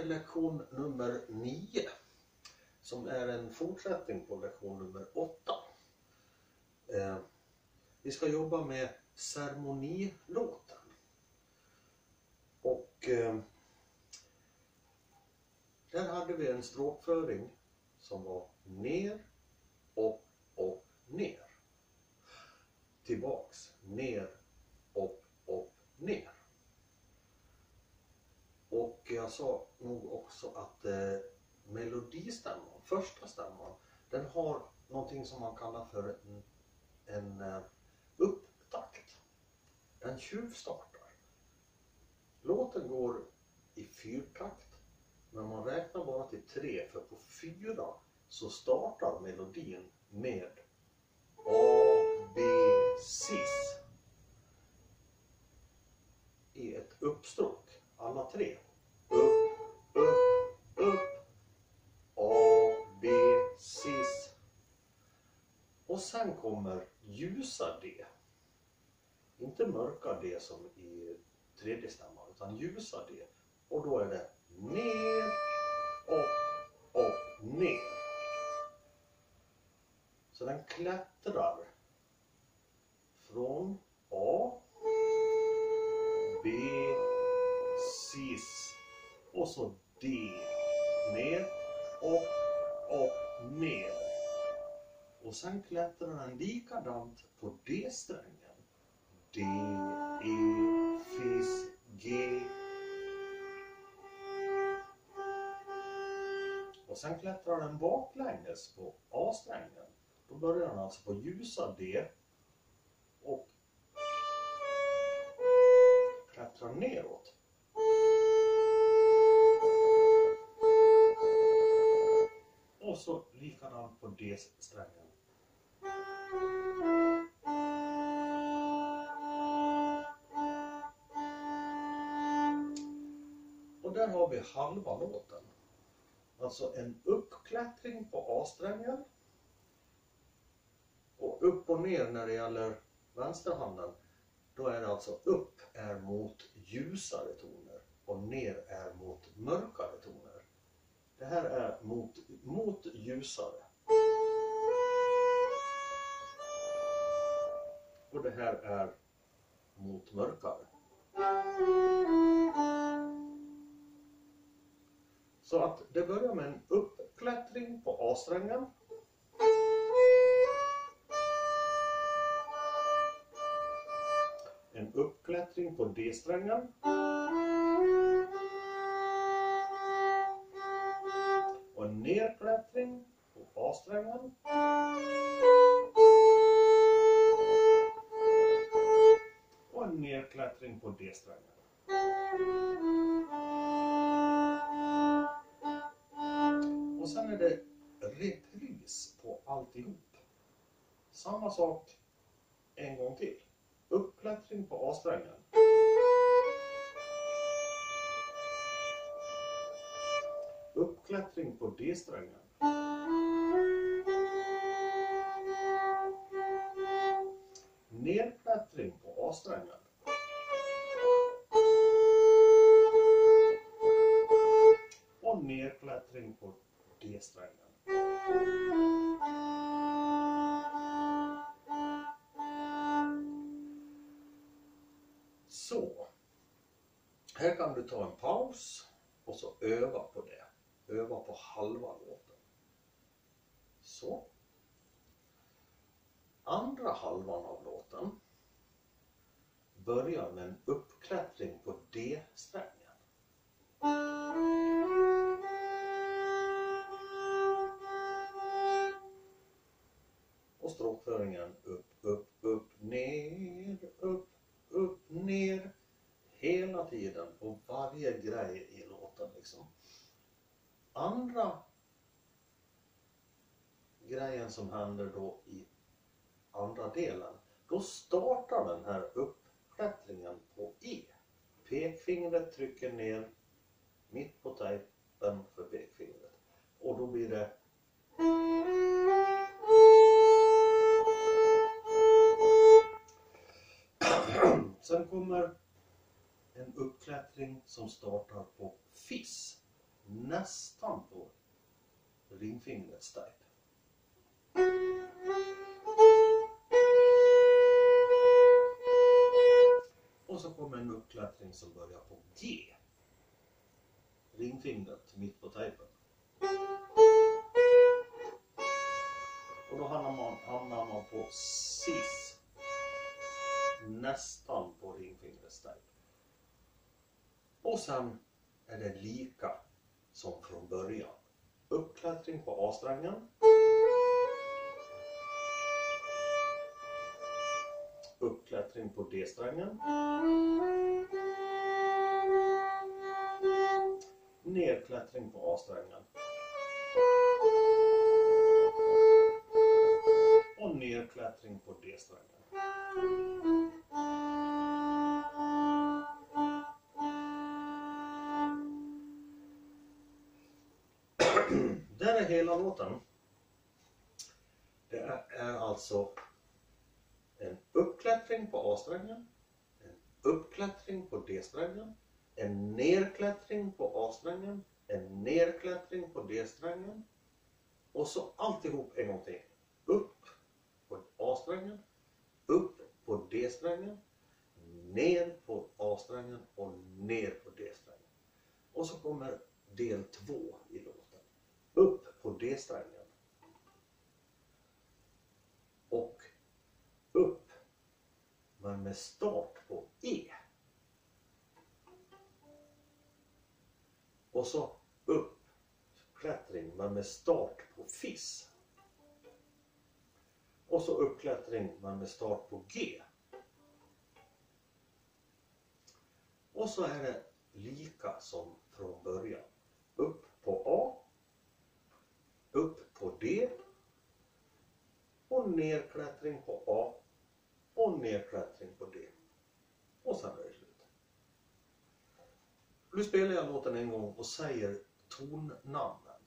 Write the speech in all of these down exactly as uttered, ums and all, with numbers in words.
till lektion nummer nio som är en fortsättning på lektion nummer åtta. Eh, vi ska jobba med ceremonilåten. Och eh, där hade vi en stråkföring som var ner, upp och ner. Tillbaks, ner, upp, upp, ner. Och jag sa nog också att eh, melodistämman, första stämman, den har någonting som man kallar för en, en uh, upptakt. Den tjuvstartar. Låten går i fyrtakt, men man räknar bara till tre, för på fyra så startar melodin med A, B, cis i ett uppstråk, alla tre. Upp, upp, upp, A, B, cis. Och sen kommer ljusa D. Inte mörka D som i tredje stämman, utan ljusa D. Och då är det ner, upp, upp, ner. Så den klättrar från A, B, cis och så D. Ner, upp, upp, ner. Och sen klättrar den likadant på D-strängen. D, E, fis, G. Och sen klättrar den baklänges på A-strängen. Då börjar den alltså på ljusa D och klättrar neråt. Och så likadant på D-strängen. Och där har vi halva låten. Alltså en uppklättring på A-strängen. Och upp och ner när det gäller vänsterhanden. Då är det alltså upp är mot ljusare toner och ner är mot mörkare toner. Det här är mot, mot ljusare. Och det här är mot mörkare. Så att det börjar med en uppklättring på A-strängen. En uppklättring på D-strängen. Och en nerklättring på A-strängen. Och en nerklättring på D-strängen. Och sen är det repris på alltihop. Samma sak en gång till. Uppklättring på A-strängen. Uppklättring på D-strängen. Nerklättring på A-strängen. Och nerklättring på D-strängen. Så. Här kan du ta en paus och så öva på det. Öva på halva låten. Så. Andra halvan av låten börjar med en uppklättring på D-strängen. Och stråkföringen upp, upp, upp, ner, upp, upp, ner. Hela tiden på varje grej i låten liksom. Andra grejen som händer då i andra delen, då startar den här uppklättringen på E. Pekfingret trycker ner mitt på tejpen för pekfingret. Och då blir det sen kommer en uppklättring som startar på fis. nästan på ringfingrets tajp. Och så kommer en uppklättring som börjar på G. Ringfingret mitt på tejpen. Och då hamnar man, hamnar man på cis. Nästan på ringfingrets tejp. Och sen är det lika som från början. Uppklättring på A-strängen. Uppklättring på D-strängen. Nerklättring på A-strängen. Och nerklättring på D-strängen. Där är hela låten. Det är, är alltså en uppklättring på A-strängen, en uppklättring på D-strängen, en nerklättring på A-strängen, en nerklättring på D-strängen och så alltihop en gång till. Upp på A-strängen, upp på D-strängen, ner på A-strängen och ner på D-strängen. Och så kommer del två i låten. Upp på D-strängen och upp men med start på E. Och så upp klättring men med start på Fis. Och så uppklättring men med start på G. Och så är det lika som från början. Upp på A. Upp på D. Och nerklättring på A. Och nerklättring på D. Och sen är det slut. Nu spelar jag låten en gång och säger tonnamnen.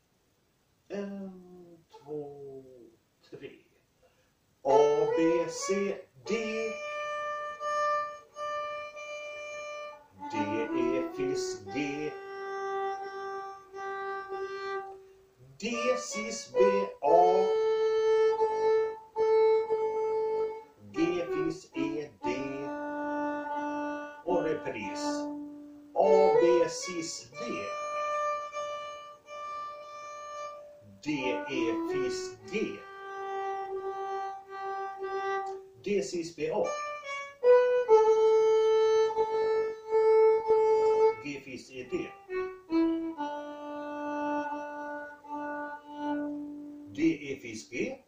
En, två, tre. A, B, C, D. D, E, Fis, G. D, Cis, B, A. G, Fis, E, D. Och repris. A, B, Cis, D. D, E, Fis, G. D, Cis, B, A. G, Fis, E, D. D, E, Fis, G.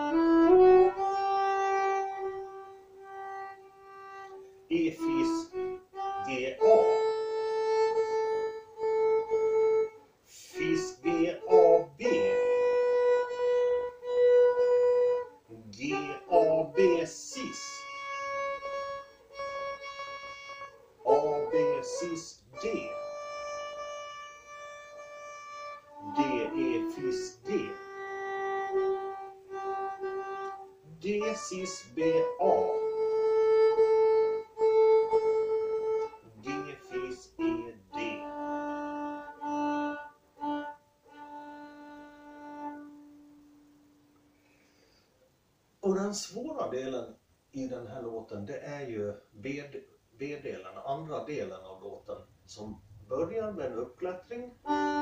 E, Fis, G, A. Fis, G, A, B. G, A, B, Cis. A, B, Cis, D. D, E, Fis, G. D, Cis, B, A. G, Fis, E, D. Och den svåra delen i den här låten, det är ju B-delen, andra delen av låten, som börjar med en uppklättring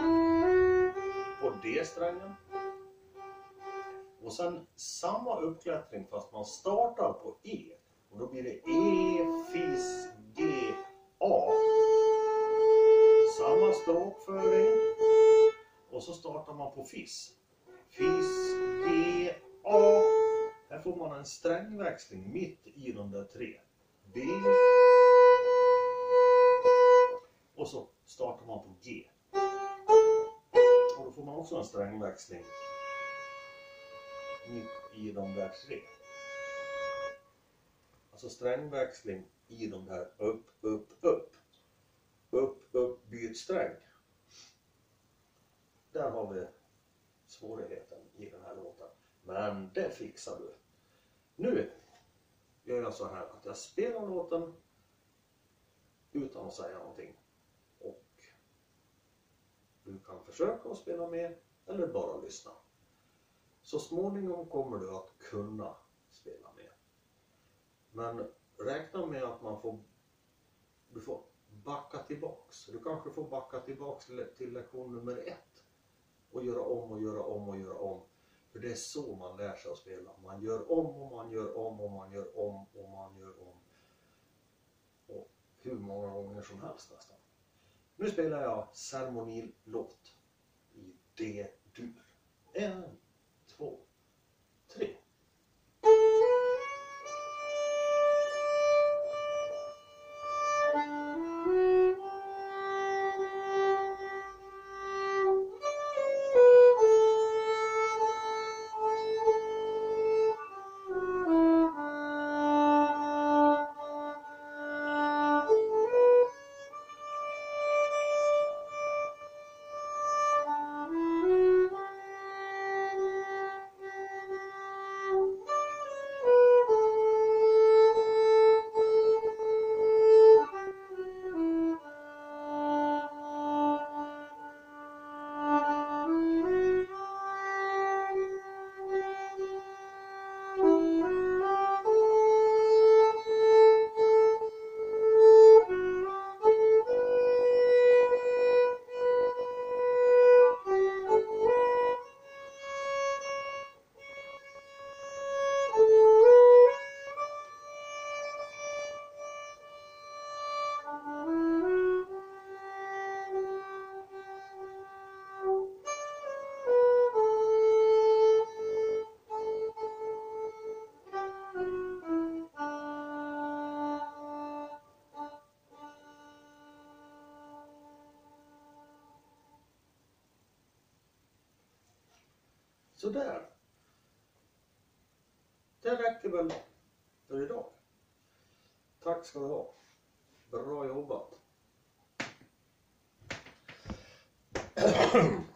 på D-strängen. Och sen samma uppklättring fast man startar på E. Och då blir det E, Fis, G, A. Samma språkföring. Och så startar man på Fis. Fis, G, A. Här får man en strängväxling mitt i de där tre. B. Och så startar man på G. Och då får man också en strängväxling mitt i de där tre. Alltså strängväxling i de där upp, upp, upp. Upp, upp, byt sträng. Där har vi svårigheten i den här låten. Men det fixar du. Nu gör jag så här att jag spelar låten utan att säga någonting. Och Du kan försöka att spela med eller bara lyssna. Så småningom kommer du att kunna spela med. Men räkna med att man får, du får backa tillbaks. Du kanske får backa tillbaks till lektion nummer ett. Och göra om och göra om och göra om. För det är så man lär sig att spela. Man gör om och man gör om och man gör om och man gör om. Och hur många gånger som helst nästan. Nu spelar jag ceremonilåt i D-dur. En, två, tre. Så där. Det räcker väl för idag. Tack ska du ha. Bra jobbat.